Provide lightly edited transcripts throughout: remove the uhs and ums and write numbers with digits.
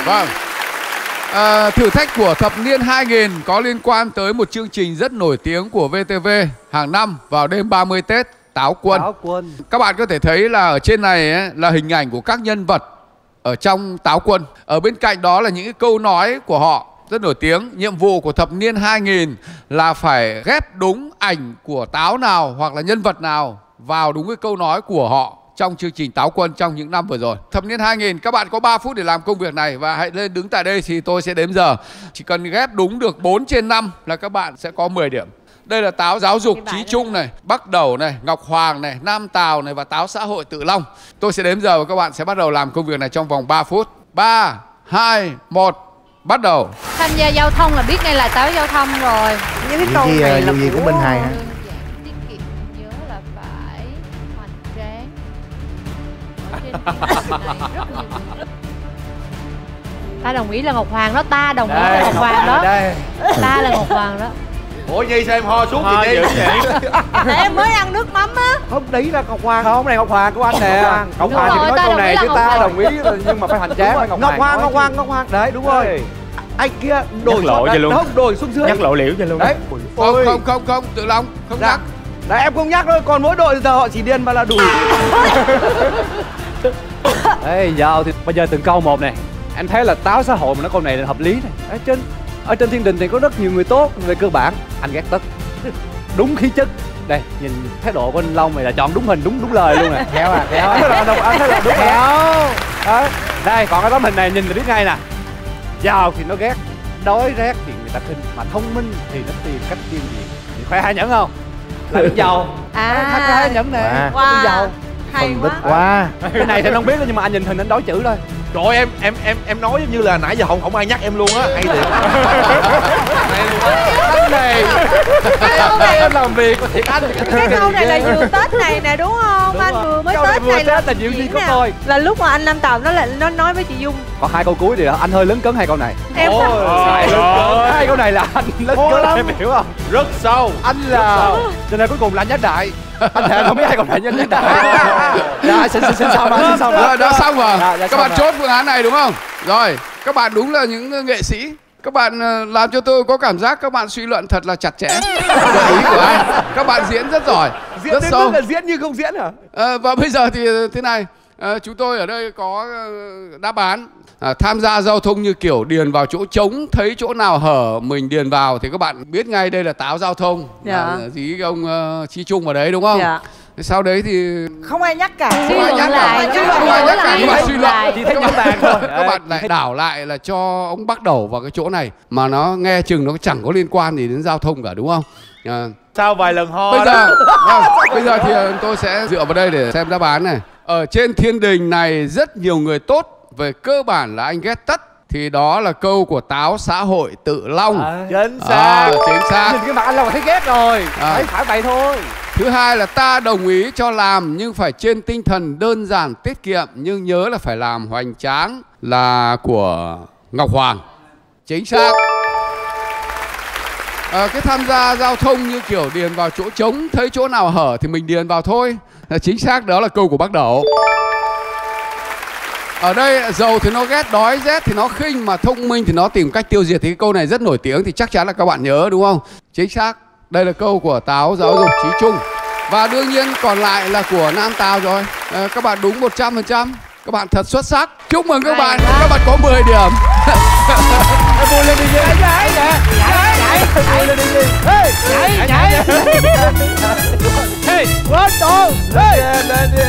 Vâng. Thử thách của thập niên 2000 có liên quan tới một chương trình rất nổi tiếng của VTV hàng năm vào đêm 30 Tết, Táo Quân. Táo Quân. Các bạn có thể thấy là ở trên này ấy, là hình ảnh của các nhân vật ở trong Táo Quân. Ở bên cạnh đó là những cái câu nói của họ rất nổi tiếng. Nhiệm vụ của thập niên 2000 là phải ghép đúng ảnh của Táo nào hoặc là nhân vật nào vào đúng cái câu nói của họ trong chương trình Táo Quân trong những năm vừa rồi. Thập niên 2000, các bạn có 3 phút để làm công việc này và hãy lên đứng tại đây thì tôi sẽ đếm giờ. Chỉ cần ghép đúng được 4 trên 5 là các bạn sẽ có 10 điểm. Đây là Táo Giáo dục Chí Trung này, Bắc Đẩu này, Ngọc Hoàng này, Nam Tào này và Táo Xã hội Tự Long. Tôi sẽ đếm giờ và các bạn sẽ bắt đầu làm công việc này trong vòng 3 phút. 3, 2, 1, bắt đầu. Tham gia giao thông là biết ngay là Táo giao thông rồi. Những cái câu này là gì của Minh Hài hả? Tiết kiệm nhớ là phải hoành tráng. Ở trên thiên này rất nhiều người. Ta đồng ý là Ngọc Hoàng đó, ta đồng ý là Ngọc Hoàng đó. Ta là Ngọc Hoàng đó. Ủa Nhi sao em ho xuống vậy Nhi? Tại em mới ăn nước mắm á. Không, đấy là Ngọc Hoàng. Không, này Ngọc Hoàng của anh nè. Ngọc Hoàng thì nói câu này chứ ta đồng ý nhưng mà phải hoành tráng. Ngọc Hoàng. Đấy, đúng rồi. Anh kia đổi lộ cho luôn. Không, đổi xuống dưới. Nhắc lộ liễu cho luôn. Đấy. Không, Tự Long, không nhắc. Đấy, em không nhắc thôi, còn mỗi đội giờ họ chỉ điền mà là đủ. Ê, giờ thì bây giờ từng câu một này. Anh thấy là Táo xã hội mà nói câu này là hợp lý này. Ở trên thiên đình thì có rất nhiều người tốt về cơ bản. Anh ghét tất. Đúng khí chất. Đây, nhìn thái độ của anh Long này là chọn đúng hình, đúng lời luôn nè. Khéo à, khéo. Anh thấy là đúng khéo. Đây, còn cái tấm hình này nhìn là biết ngay nè. Giàu thì nó ghét, đói rét thì người ta khinh, mà thông minh thì nó tìm cách tiêu diệt. Thì khoe hai nhẫn không? Là biết giàu. Hai nhẫn nè. Wow. Giàu. Hay quá. Cái này thì anh không biết đâu, nhưng mà anh nhìn hình anh đối chữ thôi. Trời ơi, em nói giống như là nãy giờ không ai nhắc em luôn á. Hay thiệt. Anh này em làm việc thiệt anh. Cái câu này là vừa Tết này nè đúng không? Anh vừa mới Tết này là Diệu Nhi của tôi. Là lúc mà anh Nam Tào nó nói với chị Dung. Còn 2 câu cuối thì anh hơi lớn cấn 2 câu này. Em hai câu này là anh lớn cấn, em hiểu không? Rất sâu. Anh là cho nên cuối cùng là anh nhắc đại. Anh thề không biết 2 câu này nhắc đại. Dạ, xin xong rồi. Đã xong rồi. Các bạn rồi. chốt phương án này đúng không? Rồi, các bạn đúng là những nghệ sĩ. Các bạn làm cho tôi có cảm giác các bạn suy luận thật là chặt chẽ. Ý của anh. Các bạn diễn rất giỏi, Diễn rất đến sâu. mức là diễn như không diễn hả? Và bây giờ thì thế này, chúng tôi ở đây có đáp án. Tham gia giao thông như kiểu điền vào chỗ trống, thấy chỗ nào hở mình điền vào thì các bạn biết ngay đây là Táo giao thông. Dạ. Dí ông Chí Trung vào đấy đúng không? Dạ. Sau đấy thì không ai nhắc cả. Suy luận lại. Không ai nhắc cả, nhưng mà suy luận. Chỉ thấy nhắc tàn thôi. Các bạn lại đảo lại là cho ông Bắc Đẩu vào cái chỗ này mà nó nghe chừng nó chẳng có liên quan gì đến giao thông cả đúng không? Sau vài lần ho Bây giờ thì tôi sẽ dựa vào đây để xem đáp án này. Ở trên thiên đình này rất nhiều người tốt, về cơ bản là anh ghét tất. Thì đó là câu của Táo Xã hội Tự Long. Chính xác. Chính xác. Nhìn cái mặt anh là thấy ghét rồi. Phải vậy thôi. Thứ hai là ta đồng ý cho làm nhưng phải trên tinh thần đơn giản tiết kiệm, nhưng nhớ là phải làm hoành tráng, là của Ngọc Hoàng. Chính xác. Cái tham gia giao thông như kiểu điền vào chỗ trống, thấy chỗ nào hở thì mình điền vào thôi. Chính xác, đó là câu của Bắc Đẩu. Ở đây giàu thì nó ghét, đói rét thì nó khinh, mà thông minh thì nó tìm cách tiêu diệt. Thì cái câu này rất nổi tiếng thì chắc chắn là các bạn nhớ đúng không? Chính xác. Đây là câu của Táo Giáo dục Chí Trung. Và đương nhiên còn lại là của Nam Tào rồi. Các bạn đúng 100%. Các bạn thật xuất sắc. Chúc mừng các bạn. Các bạn có 10 điểm. Vui lên đi Nhi. Chạy. Vui lên đi Nhi. Chạy. Hey, quá to. Hey.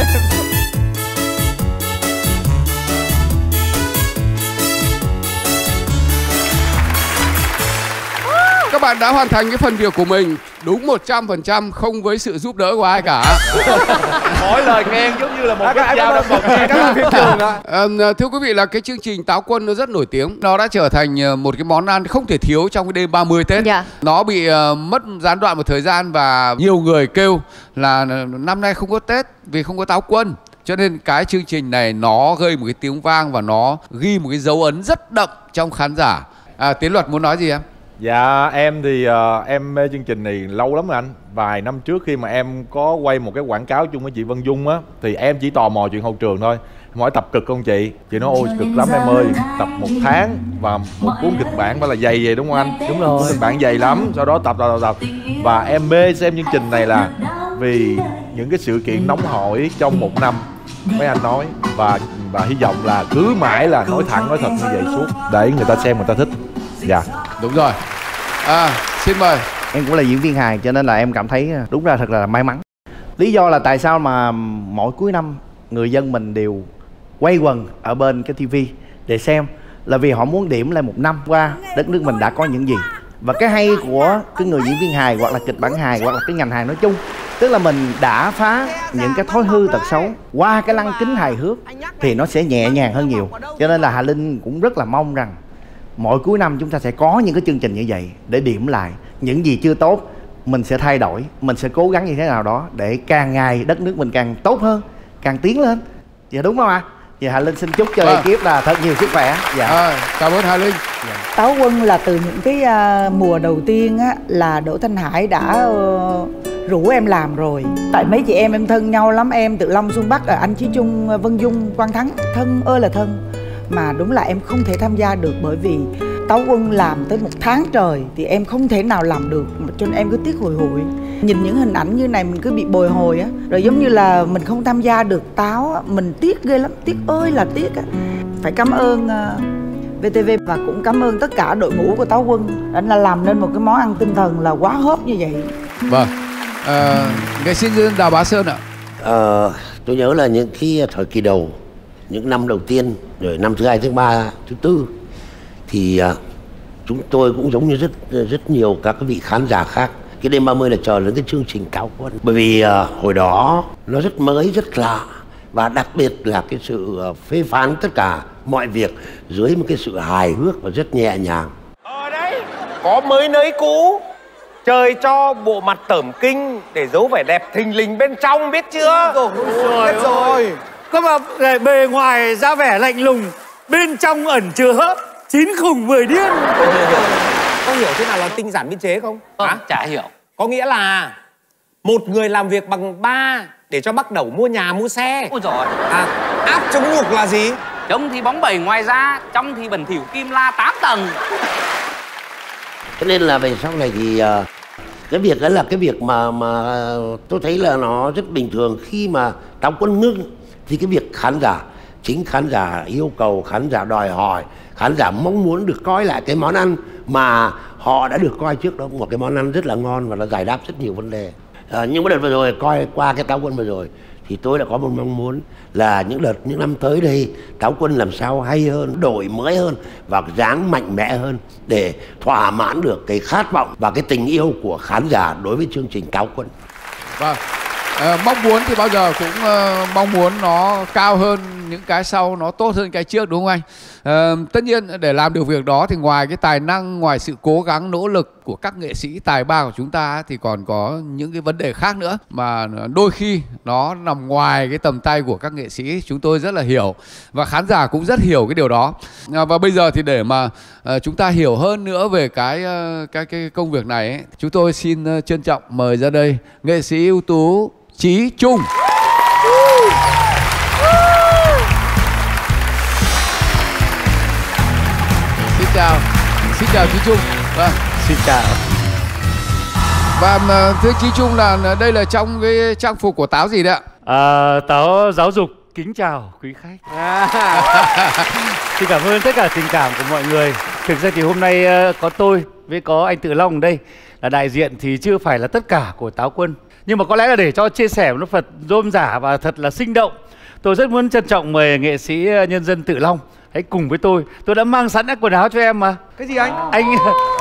Các bạn đã hoàn thành cái phần việc của mình đúng 100%, không với sự giúp đỡ của ai cả. Mỗi lời khen giống như là một cái dao đâm vào. Thưa quý vị, là cái chương trình Táo Quân nó rất nổi tiếng. Nó đã trở thành một cái món ăn không thể thiếu trong cái đêm 30 Tết. Dạ. Nó bị mất gián đoạn một thời gian và nhiều người kêu là năm nay không có Tết vì không có Táo Quân. Cho nên cái chương trình này nó gây một cái tiếng vang và nó ghi một cái dấu ấn rất đậm trong khán giả. Tiến Luật muốn nói gì em? Dạ em thì em mê chương trình này lâu lắm rồi anh. Vài năm trước khi mà em có quay một cái quảng cáo chung với chị Vân Dung á, thì em chỉ tò mò chuyện hậu trường thôi. Mỗi tập cực không chị? Chị nói ôi cực lắm em ơi. Tập 1 tháng và một cuốn kịch bản phải là dày vậy đúng không anh? Đúng rồi. Kịch bản dày lắm, sau đó tập. Và em mê xem chương trình này là vì những cái sự kiện nóng hổi trong 1 năm. Mấy anh nói và hy vọng là cứ mãi là nói thẳng nói thật như vậy suốt để người ta xem người ta thích. Dạ. Đúng rồi. Xin mời. Em cũng là diễn viên hài cho nên là em cảm thấy đúng ra thật là may mắn. Lý do là tại sao mà mỗi cuối năm người dân mình đều quay quần ở bên cái TV để xem là vì họ muốn điểm lại 1 năm qua đất nước mình đã có những gì. Và cái hay của cái người diễn viên hài hoặc là kịch bản hài hoặc là cái ngành hài nói chung, tức là mình đã phá những cái thói hư tật xấu qua cái lăng kính hài hước thì nó sẽ nhẹ nhàng hơn nhiều. Cho nên là Hà Linh cũng rất là mong rằng mỗi cuối năm chúng ta sẽ có những cái chương trình như vậy để điểm lại những gì chưa tốt. Mình sẽ thay đổi, mình sẽ cố gắng như thế nào đó để càng ngày đất nước mình càng tốt hơn, càng tiến lên. Dạ đúng không ạ? Dạ Hà Linh xin chúc cho ekip là thật nhiều sức khỏe. Dạ. Cảm ơn Hà Linh. Táo Quân là từ những cái mùa đầu tiên á, là Đỗ Thanh Hải đã rủ em làm rồi. Tại mấy chị em thân nhau lắm, em Tự Long, Xuân Bắc, anh Chí Trung, Vân Dung, Quang Thắng, thân ơi là thân. Mà đúng là em không thể tham gia được bởi vì Táo Quân làm tới 1 tháng trời thì em không thể nào làm được, cho nên em cứ tiếc hùi hụi. Nhìn những hình ảnh như này mình cứ bị bồi hồi á, rồi giống như là mình không tham gia được Táo á, mình tiếc ghê lắm, tiếc ơi là tiếc á. Phải cảm ơn VTV và cũng cảm ơn tất cả đội ngũ của Táo Quân đã làm nên một cái món ăn tinh thần là quá hot như vậy. Vâng. Nghệ sĩ nhân dân Đào Bá Sơn ạ. Tôi nhớ là những cái thời kỳ đầu, những năm đầu tiên, rồi năm thứ 2, thứ 3, thứ 4 thì chúng tôi cũng giống như rất nhiều các cái vị khán giả khác. Cái đêm 30 là chờ đến cái chương trình Táo Quân. Bởi vì hồi đó nó rất mới, rất lạ. Và đặc biệt là cái sự phê phán tất cả mọi việc dưới một cái sự hài hước và rất nhẹ nhàng. Ở đấy, có mới nới cũ. Trời cho bộ mặt tởm kinh để giấu vẻ đẹp thình lình bên trong, biết chưa? Biết rồi. Cơ mà bề ngoài ra vẻ lạnh lùng, bên trong ẩn chứa hớp 9 khủng 10 điên. Có hiểu thế nào là tinh giản biên chế không? Chả hiểu. Có nghĩa là một người làm việc bằng 3 để cho bắt đầu mua nhà, mua xe. Ôi giời. Áp chống nhục là gì? Trông thì bóng bẩy ngoài ra, trong thì bẩn thỉu kim la 8 tầng. Cho nên là về sau này thì cái việc đó là cái việc mà tôi thấy là nó rất bình thường. Khi mà Táo Quân ngưng thì cái việc chính khán giả yêu cầu, khán giả đòi hỏi, khán giả mong muốn được coi lại cái món ăn mà họ đã được coi trước đó, một cái món ăn rất là ngon và nó giải đáp rất nhiều vấn đề. Nhưng cái đợt vừa rồi coi qua cái Táo Quân vừa rồi thì tôi đã có một mong muốn là những năm tới đây Táo Quân làm sao hay hơn, đổi mới hơn và dáng mạnh mẽ hơn để thỏa mãn được cái khát vọng và cái tình yêu của khán giả đối với chương trình Táo Quân. Vâng. Mong muốn thì bao giờ cũng mong muốn nó cao hơn những cái sau, nó tốt hơn cái trước, đúng không anh? Tất nhiên để làm được việc đó thì ngoài cái tài năng, ngoài sự cố gắng nỗ lực của các nghệ sĩ tài ba của chúng ta thì còn có những cái vấn đề khác nữa mà đôi khi nó nằm ngoài cái tầm tay của các nghệ sĩ. Chúng tôi rất là hiểu và khán giả cũng rất hiểu cái điều đó. Và bây giờ thì để mà chúng ta hiểu hơn nữa về cái công việc này ấy, chúng tôi xin trân trọng mời ra đây nghệ sĩ ưu tú Chí Trung. Xin chào Chí Trung. Vâng, Xin chào. Và thưa Chí Trung là đây là trong cái trang phục của Táo gì đấy ạ? Táo giáo dục kính chào quý khách. Xin cảm ơn tất cả tình cảm của mọi người. Thực ra thì hôm nay có tôi với có anh Tự Long ở đây là đại diện thì chưa phải là tất cả của Táo Quân. Nhưng mà có lẽ là để cho chia sẻ nó thật rôm rả và thật là sinh động, tôi rất muốn trân trọng mời nghệ sĩ nhân dân Tự Long hãy cùng với tôi. Tôi đã mang sẵn quần áo cho em mà. Cái gì anh? Anh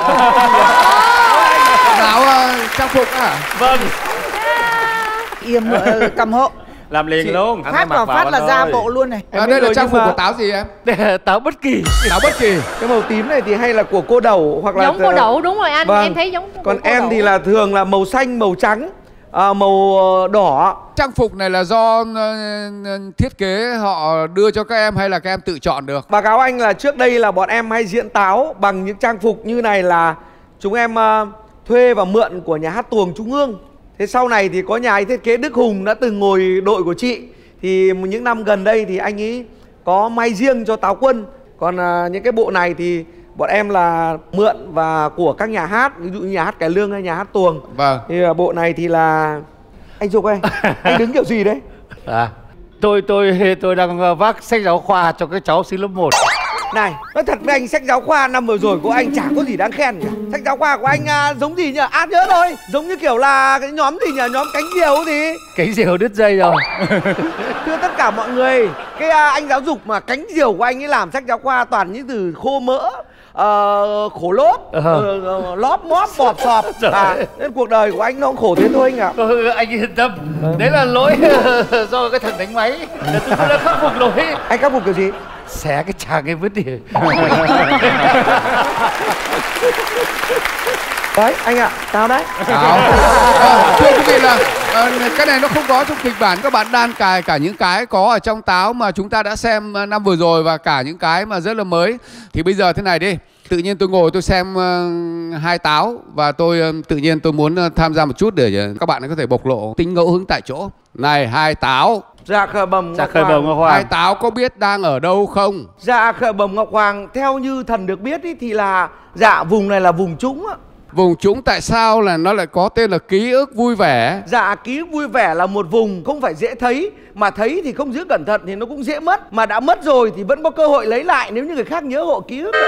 quần áo trang phục à? Vâng. Im cầm hộ. Làm liền luôn. Phát vào phát là ra bộ luôn này. Đây là trang phục của Táo gì em? Táo Bất Kỳ. Táo Bất Kỳ. Cái màu tím này thì hay là của cô Đậu hoặc là giống cô Đậu, đúng rồi anh. Vâng. Em thấy giống Còn cô em Đậu. thì là thường là màu xanh, màu trắng, màu đỏ. Trang phục này là do thiết kế họ đưa cho các em hay là các em tự chọn được? Báo cáo anh là trước đây là bọn em hay diễn Táo bằng những trang phục như này là chúng em thuê và mượn của nhà hát tuồng Trung ương. Thế sau này thì có nhà thiết kế Đức Hùng đã từng ngồi đội của chị Thì những năm gần đây thì anh ấy có may riêng cho Táo Quân. Còn những cái bộ này thì bọn em là mượn và của các nhà hát, ví dụ như nhà hát Cải Lương hay nhà hát Tuồng. Vâng. Thì bộ này thì là anh Dục ơi, anh đứng kiểu gì đấy? Tôi đang vác sách giáo khoa cho các cháu sinh lớp 1. Này, nói thật với anh, sách giáo khoa năm vừa rồi của anh chả có gì đáng khen cả. Sách giáo khoa của anh giống gì nhỉ? Nhớ rồi, giống như kiểu là cái nhóm gì nhỉ? Nhóm Cánh Diều gì? Cánh diều đứt dây rồi. Thưa tất cả mọi người, cái anh giáo dục mà Cánh Diều của anh ấy làm sách giáo khoa toàn những từ khô mỡ, khổ lốp, lóp móp bọp sọp. Nên cuộc đời của anh nó cũng khổ thế thôi anh ạ. Anh yên tâm, đấy là lỗi do cái thằng đánh máy. Tôi đã khắc phục lỗi. Anh khắc phục kiểu gì? Xé cái chàng ấy vứt đi. Đấy anh ạ, sao đấy? Thưa quý vị là cái này nó không có trong kịch bản. Các bạn đan cài cả những cái có ở trong Táo mà chúng ta đã xem năm vừa rồi và cả những cái mà rất là mới. Thì bây giờ thế này đi, tự nhiên tôi ngồi tôi xem hai Táo và tôi tự nhiên tôi muốn tham gia một chút để các bạn có thể bộc lộ tính ngẫu hứng tại chỗ. Này hai Táo. Dạ khởi bẩm Ngọc Hoàng. Hai Táo có biết đang ở đâu không? Dạ khởi bẩm Ngọc Hoàng, theo như thần được biết ý, thì là dạ vùng này là vùng trũng á. Vùng trũng tại sao là nó lại có tên là ký ức vui vẻ? Dạ ký ức vui vẻ là một vùng không phải dễ thấy, mà thấy thì không giữ cẩn thận thì nó cũng dễ mất. Mà đã mất rồi thì vẫn có cơ hội lấy lại nếu như người khác nhớ hộ ký ức.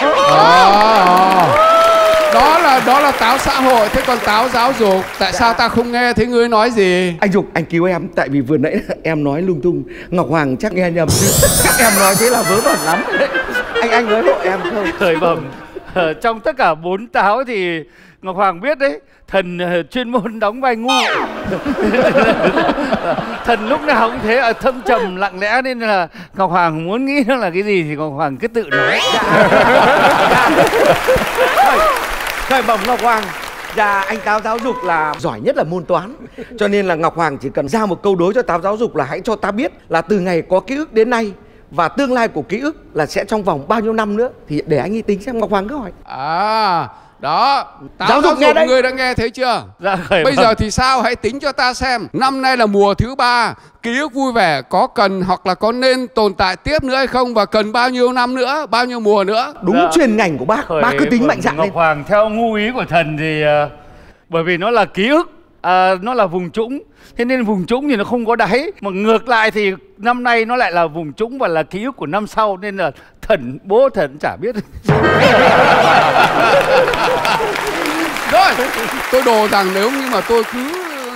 Đó là Táo xã hội. Thế còn Táo giáo dục, tại sao ta không nghe thấy ngươi nói gì? Anh Dục, anh cứu em, tại vì vừa nãy em nói lung tung. Ngọc Hoàng chắc nghe nhầm chứ. Em nói thế là vớ vẩn lắm. Anh nói hộ em không? Khởi bẩm, trong tất cả 4 Táo thì Ngọc Hoàng biết đấy, thần chuyên môn đóng vai ngu. Thần lúc nào cũng thế, thâm trầm lặng lẽ, nên là Ngọc Hoàng muốn nghĩ nó là cái gì thì Ngọc Hoàng cứ tự nói. Khởi bẩm Ngọc Hoàng, dạ anh Táo giáo dục là giỏi nhất là môn toán. Cho nên là Ngọc Hoàng chỉ cần ra một câu đối cho Táo giáo dục là hãy cho ta biết là từ ngày có ký ức đến nay và tương lai của ký ức là sẽ trong vòng bao nhiêu năm nữa. Thì để anh ấy tính xem. Ngọc Hoàng cứ hỏi. Đó, Táo giáo dục người đã nghe thấy chưa? Dạ, bây giờ thì sao? Hãy tính cho ta xem. Năm nay là mùa thứ 3, ký ức vui vẻ có cần hoặc là có nên tồn tại tiếp nữa hay không? Và cần bao nhiêu năm nữa, bao nhiêu mùa nữa? Đúng chuyên ngành của bác. Bác cứ tính mạnh dạn lên. Ngọc Hoàng theo ngu ý của thần thì bởi vì nó là ký ức, nó là vùng trũng, thế nên vùng trũng thì nó không có đáy. Mà ngược lại thì năm nay nó lại là vùng trũng và là ký ức của năm sau, nên là bố thần chả biết. Rồi, tôi đồ rằng nếu như mà tôi cứ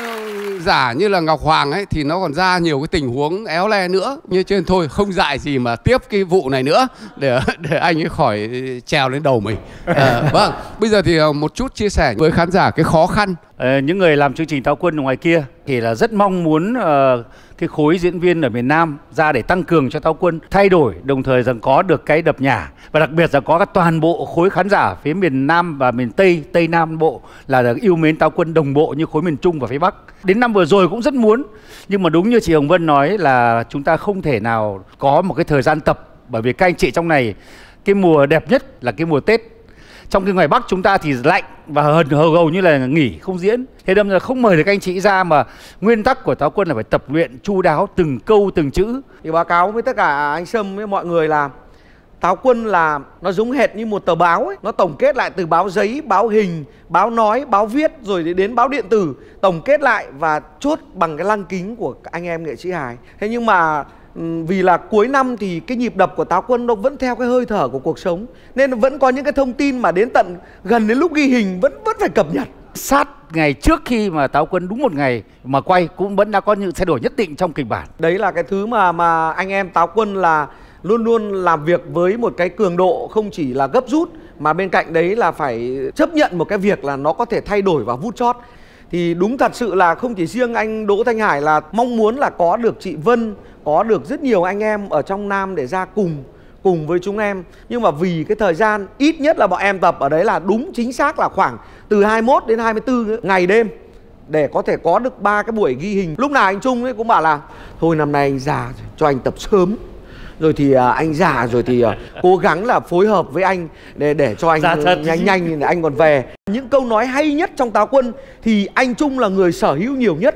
giả như là Ngọc Hoàng ấy thì nó còn ra nhiều cái tình huống éo le nữa. Như trên thôi không dại gì mà tiếp cái vụ này nữa để anh ấy khỏi trèo lên đầu mình. Vâng, bây giờ thì một chút chia sẻ với khán giả cái khó khăn. Những người làm chương trình Táo Quân ở ngoài kia thì là rất mong muốn cái khối diễn viên ở miền Nam ra để tăng cường cho Táo Quân, thay đổi đồng thời rằng có được cái đập nhả, và đặc biệt là có các toàn bộ khối khán giả phía miền Nam và miền Tây Nam Bộ là yêu mến Táo Quân đồng bộ như khối miền Trung và phía Bắc. Đến năm vừa rồi cũng rất muốn, nhưng mà đúng như chị Hồng Vân nói là chúng ta không thể nào có một cái thời gian tập, bởi vì các anh chị trong này cái mùa đẹp nhất là cái mùa Tết. Trong khi ngoài Bắc chúng ta thì lạnh và hầu như là nghỉ không diễn. Thế đâm ra không mời được các anh chị ra, mà nguyên tắc của Táo Quân là phải tập luyện chu đáo từng câu từng chữ. Thì báo cáo với tất cả anh Sâm với mọi người là Táo Quân là nó giống hệt như một tờ báo ấy. Nó tổng kết lại từ báo giấy, báo hình, báo nói, báo viết rồi đến báo điện tử. Tổng kết lại và chốt bằng cái lăng kính của anh em nghệ sĩ hài. Thế nhưng mà vì là cuối năm thì cái nhịp đập của Táo Quân nó vẫn theo cái hơi thở của cuộc sống, nên vẫn có những cái thông tin mà đến tận gần đến lúc ghi hình vẫn phải cập nhật. Sát ngày trước khi mà Táo Quân đúng một ngày mà quay cũng vẫn đã có những thay đổi nhất định trong kịch bản. Đấy là cái thứ mà anh em Táo Quân là luôn luôn làm việc với một cái cường độ không chỉ là gấp rút, mà bên cạnh đấy là phải chấp nhận một cái việc là nó có thể thay đổi và vút chót. Thì đúng thật sự là không chỉ riêng anh Đỗ Thanh Hải là mong muốn là có được chị Vân, có được rất nhiều anh em ở trong Nam để ra cùng với chúng em. Nhưng mà vì cái thời gian ít nhất là bọn em tập ở đấy là đúng chính xác là khoảng từ 21 đến 24 ngày đêm để có thể có được 3 cái buổi ghi hình. Lúc nào anh Trung ấy cũng bảo là thôi năm nay anh già rồi, cho anh tập sớm. Rồi thì anh già rồi thì cố gắng là phối hợp với anh để cho anh nhanh để anh còn về. Những câu nói hay nhất trong Táo Quân thì anh Trung là người sở hữu nhiều nhất.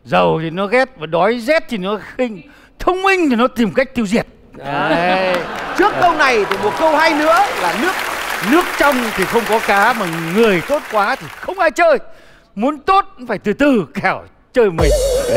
giàu thì nó ghét, và đói rét thì nó khinh, thông minh thì nó tìm cách tiêu diệt. Đấy. Trước câu này thì một câu hay nữa là nước trong thì không có cá, mà người tốt quá thì không ai chơi. Muốn tốt phải từ từ kẻo chơi mình.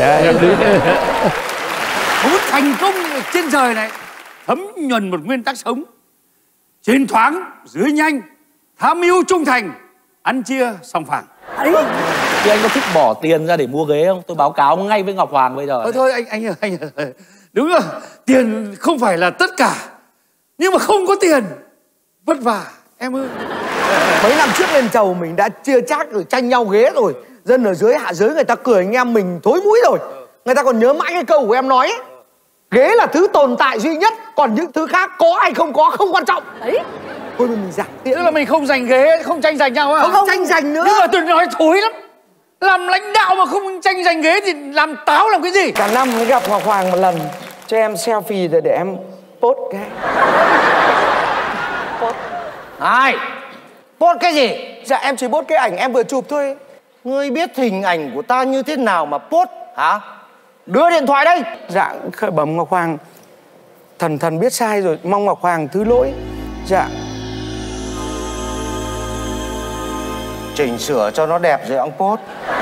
Muốn thành công trên đời này thấm nhuần một nguyên tắc sống: trên thoáng, dưới nhanh, tham mưu trung thành, ăn chia sòng phẳng. Thì anh có thích bỏ tiền ra để mua ghế không? Tôi báo cáo ngay với Ngọc Hoàng bây giờ. Thôi anh đúng rồi, tiền không phải là tất cả, nhưng mà không có tiền vất vả em ơi. Mấy năm trước lên chầu mình đã chia chác rồi, tranh nhau ghế rồi. Dân ở dưới hạ giới người ta cười anh em mình thối mũi rồi. Người ta còn nhớ mãi cái câu của em nói ấy. Ghế là thứ tồn tại duy nhất, còn những thứ khác có hay không có không quan trọng. Đấy. Thôi mình giảng tiện. Tức là mình không giành ghế, không tranh giành nhau à? Không tranh giành nữa. Nhưng mà tôi nói thối lắm. Làm lãnh đạo mà không tranh giành ghế thì làm táo làm cái gì? Cả năm mới gặp Ngọc Hoàng một lần, cho em selfie để em post cái. Post. Ai? Post cái gì? Dạ em chỉ post cái ảnh em vừa chụp thôi. Ngươi biết hình ảnh của ta như thế nào mà post hả? Đưa điện thoại đây. Dạ khởi bẩm Ngọc Hoàng, thần biết sai rồi, mong Ngọc Hoàng thứ lỗi. Dạ. Chỉnh sửa cho nó đẹp rồi ông post.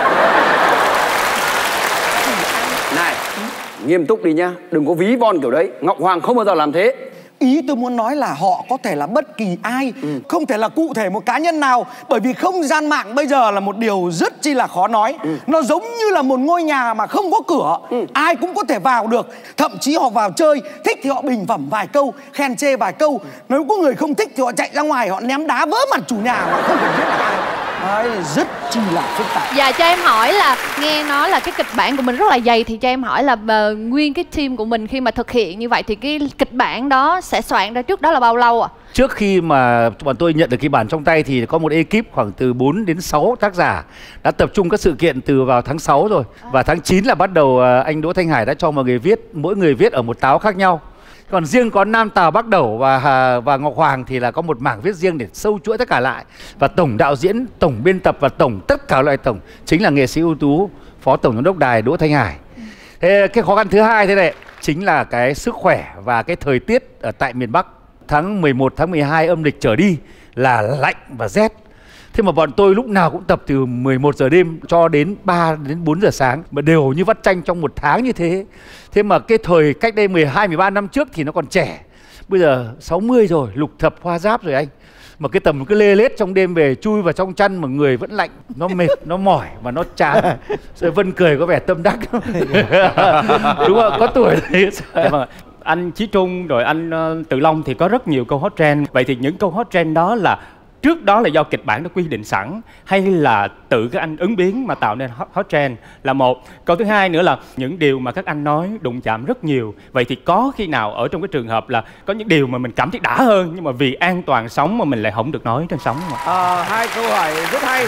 Này, nghiêm túc đi nhá, đừng có ví von kiểu đấy. Ngọc Hoàng không bao giờ làm thế. Ý tôi muốn nói là họ có thể là bất kỳ ai, không thể là cụ thể một cá nhân nào. Bởi vì không gian mạng bây giờ là một điều rất chi là khó nói. Nó giống như là một ngôi nhà mà không có cửa, ai cũng có thể vào được. Thậm chí họ vào chơi, thích thì họ bình phẩm vài câu, khen chê vài câu. Nếu có người không thích thì họ chạy ra ngoài, họ ném đá vỡ mặt chủ nhà mà không cần biết là ai. Đấy, rất chi là phức tạp. Dạ cho em hỏi là, nghe nói là cái kịch bản của mình rất là dày, thì cho em hỏi là nguyên cái team của mình khi mà thực hiện như vậy thì cái kịch bản đó sẽ soạn ra trước đó là bao lâu ạ? Trước khi mà bọn tôi nhận được cái bản trong tay thì có một ekip khoảng từ 4 đến 6 tác giả đã tập trung các sự kiện từ vào tháng 6 rồi. Và tháng 9 là bắt đầu anh Đỗ Thanh Hải đã cho mọi người viết, mỗi người viết ở một táo khác nhau. Còn riêng có Nam Tào Bắc Đẩu và Ngọc Hoàng thì là có một mảng viết riêng để sâu chuỗi tất cả lại. Và tổng đạo diễn, tổng biên tập và tổng tất cả loại tổng chính là nghệ sĩ ưu tú Phó Tổng Giám đốc Đài Đỗ Thanh Hải. Thế cái khó khăn thứ hai thế này chính là cái sức khỏe và cái thời tiết ở tại miền Bắc. Tháng 11, tháng 12 âm lịch trở đi là lạnh và rét. Thế mà bọn tôi lúc nào cũng tập từ 11 giờ đêm cho đến 3 đến 4 giờ sáng, mà đều như vắt chanh trong một tháng như thế. Thế mà cái thời cách đây 12, 13 năm trước thì nó còn trẻ. Bây giờ 60 rồi, lục thập hoa giáp rồi anh. Mà cái tầm cứ lê lết trong đêm về chui vào trong chăn mà người vẫn lạnh, nó mệt, nó mỏi và nó chán. Rồi Vân cười có vẻ tâm đắc. Đúng không? Có tuổi đấy. Anh Chí Trung rồi anh Tự Long thì có rất nhiều câu hot trend. Vậy thì những câu hot trend đó là trước đó là do kịch bản đã quy định sẵn hay là tự các anh ứng biến mà tạo nên hot trend là một. Câu thứ hai nữa là những điều mà các anh nói đụng chạm rất nhiều. Vậy thì có khi nào ở trong cái trường hợp là có những điều mà mình cảm thấy đã hơn nhưng mà vì an toàn sống mà mình lại không được nói trên sóng không ạ? Hai câu hỏi rất hay.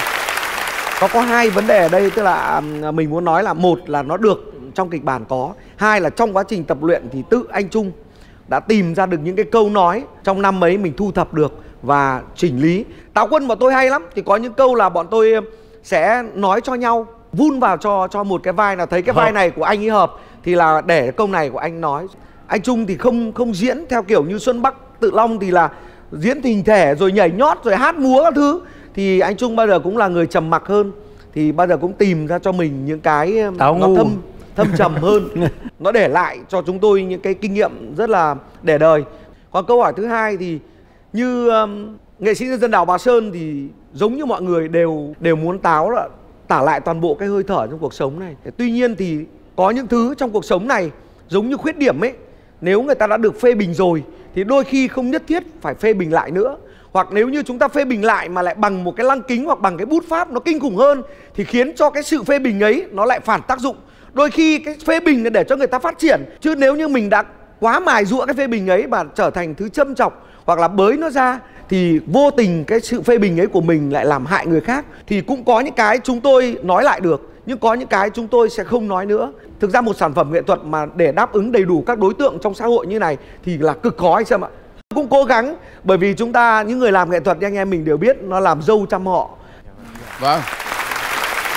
Có hai vấn đề ở đây, tức là mình muốn nói là một là nó được trong kịch bản có, hai là trong quá trình tập luyện thì tự anh Trung đã tìm ra được những cái câu nói trong năm ấy mình thu thập được và chỉnh lý. Táo Quân bọn tôi hay lắm, thì có những câu là bọn tôi sẽ nói cho nhau, vun vào cho một cái vai, là thấy cái vai này của anh ấy hợp thì là để câu này của anh nói. Anh Trung thì không diễn theo kiểu như Xuân Bắc, Tự Long thì là diễn hình thể rồi nhảy nhót rồi hát múa các thứ. Thì anh Trung bao giờ cũng là người trầm mặc hơn, thì bao giờ cũng tìm ra cho mình những cái nó thâm trầm hơn. Nó để lại cho chúng tôi những cái kinh nghiệm rất là để đời. Còn câu hỏi thứ hai thì như nghệ sĩ nhân dân đảo Bà Sơn thì giống như mọi người đều muốn Táo là tả lại toàn bộ cái hơi thở trong cuộc sống này. Tuy nhiên thì có những thứ trong cuộc sống này giống như khuyết điểm ấy, nếu người ta đã được phê bình rồi thì đôi khi không nhất thiết phải phê bình lại nữa. Hoặc nếu như chúng ta phê bình lại mà lại bằng một cái lăng kính hoặc bằng cái bút pháp nó kinh khủng hơn thì khiến cho cái sự phê bình ấy nó lại phản tác dụng. Đôi khi cái phê bình là để cho người ta phát triển, chứ nếu như mình đã quá mài giũa cái phê bình ấy mà trở thành thứ châm chọc hoặc là bới nó ra thì vô tình cái sự phê bình ấy của mình lại làm hại người khác. Thì cũng có những cái chúng tôi nói lại được, nhưng có những cái chúng tôi sẽ không nói nữa. Thực ra một sản phẩm nghệ thuật mà để đáp ứng đầy đủ các đối tượng trong xã hội như này thì là cực khó anh xem ạ. Cũng cố gắng, bởi vì chúng ta những người làm nghệ thuật anh em mình đều biết nó làm dâu trăm họ. Vâng.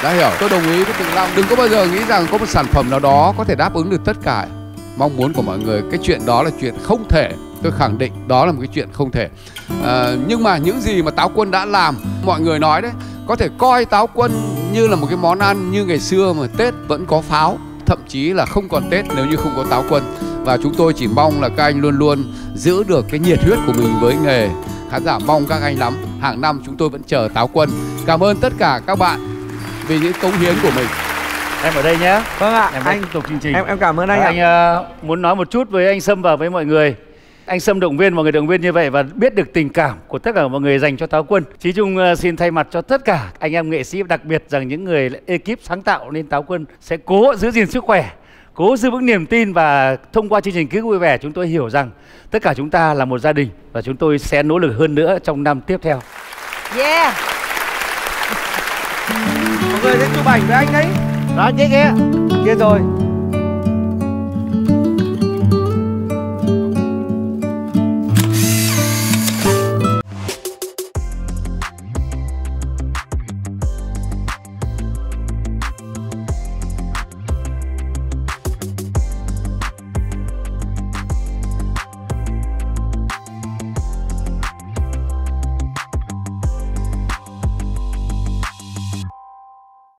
Đã hiểu, tôi đồng ý với Tự Long. Đừng có bao giờ nghĩ rằng có một sản phẩm nào đó có thể đáp ứng được tất cả mong muốn của mọi người. Cái chuyện đó là chuyện không thể. Tôi khẳng định đó là một cái chuyện không thể. Nhưng mà những gì mà Táo Quân đã làm, mọi người nói đấy, có thể coi Táo Quân như là một cái món ăn như ngày xưa mà Tết vẫn có pháo, thậm chí là không còn Tết nếu như không có Táo Quân. Và chúng tôi chỉ mong là các anh luôn luôn giữ được cái nhiệt huyết của mình với nghề. Khán giả mong các anh lắm. Hàng năm chúng tôi vẫn chờ Táo Quân. Cảm ơn tất cả các bạn vì những cống hiến của mình. Em ở đây nhé. Vâng ạ. Em anh tiếp tục chương trình. Em cảm ơn anh ạ. Anh muốn nói một chút với anh Sâm và với mọi người. Anh Sâm động viên mọi người động viên như vậy và biết được tình cảm của tất cả mọi người dành cho Táo Quân. Chí Trung xin thay mặt cho tất cả anh em nghệ sĩ, đặc biệt rằng những người ekip sáng tạo nên Táo Quân sẽ cố giữ gìn sức khỏe, cố giữ vững niềm tin, và thông qua chương trình Ký ức vui vẻ chúng tôi hiểu rằng tất cả chúng ta là một gia đình và chúng tôi sẽ nỗ lực hơn nữa trong năm tiếp theo. Yeah. Mọi người sẽ chụp ảnh với anh đấy. Đó, chứ kia. Kia rồi.